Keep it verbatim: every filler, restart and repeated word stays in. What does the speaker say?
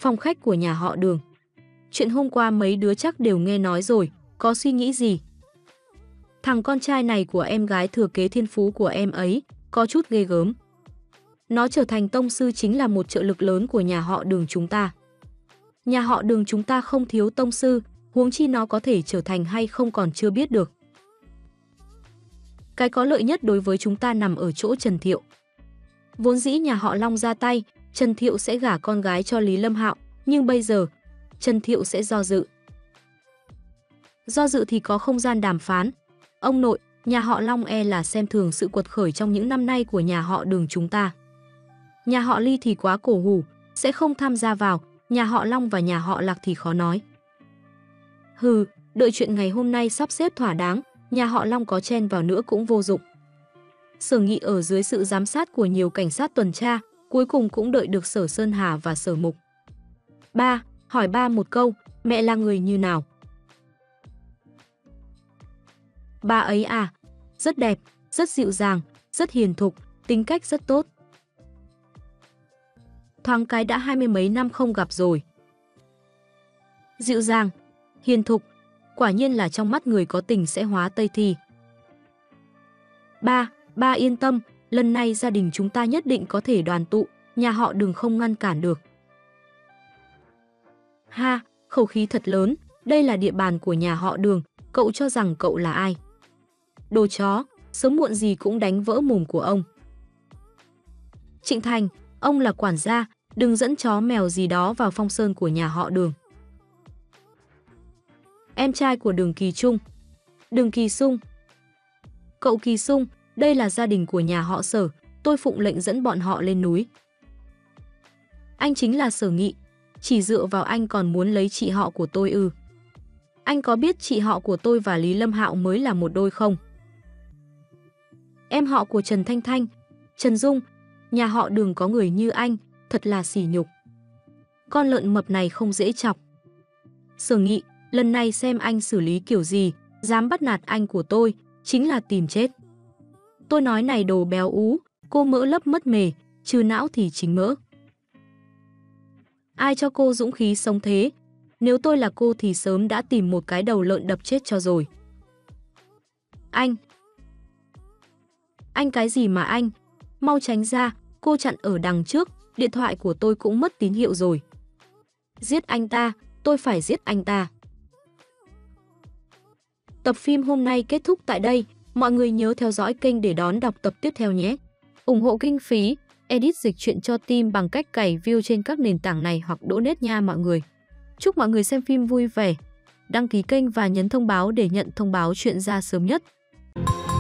Phòng khách của nhà họ Đường. Chuyện hôm qua mấy đứa chắc đều nghe nói rồi, có suy nghĩ gì? Thằng con trai này của em gái thừa kế thiên phú của em ấy, có chút ghê gớm. Nó trở thành tông sư chính là một trợ lực lớn của nhà họ Đường chúng ta. Nhà họ Đường chúng ta không thiếu tông sư, huống chi nó có thể trở thành hay không còn chưa biết được. Cái có lợi nhất đối với chúng ta nằm ở chỗ Trần Thiệu. Vốn dĩ nhà họ Long ra tay, Trần Thiệu sẽ gả con gái cho Lý Lâm Hạo, nhưng bây giờ, Trần Thiệu sẽ do dự. Do dự thì có không gian đàm phán. Ông nội, nhà họ Long e là xem thường sự quật khởi trong những năm nay của nhà họ Đường chúng ta. Nhà họ Ly thì quá cổ hủ, sẽ không tham gia vào, nhà họ Long và nhà họ Lạc thì khó nói. Hừ, đợi chuyện ngày hôm nay sắp xếp thỏa đáng, nhà họ Long có chen vào nữa cũng vô dụng. Sở Nghị ở dưới sự giám sát của nhiều cảnh sát tuần tra, cuối cùng cũng đợi được Sở Sơn Hà và Sở Mục. Ba, hỏi ba một câu, mẹ là người như nào? Ba ấy à, rất đẹp, rất dịu dàng, rất hiền thục, tính cách rất tốt. Thoáng cái đã hai mươi mấy năm không gặp rồi. Dịu dàng, hiền thục, quả nhiên là trong mắt người có tình sẽ hóa Tây Thi. Ba, ba yên tâm, lần này gia đình chúng ta nhất định có thể đoàn tụ, nhà họ Đường không ngăn cản được. Ha, khẩu khí thật lớn, đây là địa bàn của nhà họ Đường, cậu cho rằng cậu là ai? Đồ chó, sớm muộn gì cũng đánh vỡ mồm của ông. Trịnh Thành, ông là quản gia, đừng dẫn chó mèo gì đó vào phong sơn của nhà họ Đường. Em trai của Đường Kỳ Trung. Đường Kỳ Sung. Cậu Kỳ Sung, đây là gia đình của nhà họ Sở, tôi phụng lệnh dẫn bọn họ lên núi. Anh chính là Sở Nghị, chỉ dựa vào anh còn muốn lấy chị họ của tôi ư? Anh có biết chị họ của tôi và Lý Lâm Hạo mới là một đôi không? Em họ của Trần Thanh Thanh, Trần Dung, nhà họ Đường có người như anh, thật là sỉ nhục. Con lợn mập này không dễ chọc. Sở Nghị, lần này xem anh xử lý kiểu gì, dám bắt nạt anh của tôi, chính là tìm chết. Tôi nói này đồ béo ú, cô mỡ lấp mất mề, trừ não thì chính mỡ. Ai cho cô dũng khí sống thế? Nếu tôi là cô thì sớm đã tìm một cái đầu lợn đập chết cho rồi. Anh! Anh cái gì mà anh? Mau tránh ra, cô chặn ở đằng trước, điện thoại của tôi cũng mất tín hiệu rồi. Giết anh ta, tôi phải giết anh ta. Tập phim hôm nay kết thúc tại đây, mọi người nhớ theo dõi kênh để đón đọc tập tiếp theo nhé. Ủng hộ kinh phí, edit dịch truyện cho team bằng cách cày view trên các nền tảng này hoặc donate nha mọi người. Chúc mọi người xem phim vui vẻ, đăng ký kênh và nhấn thông báo để nhận thông báo chuyện ra sớm nhất.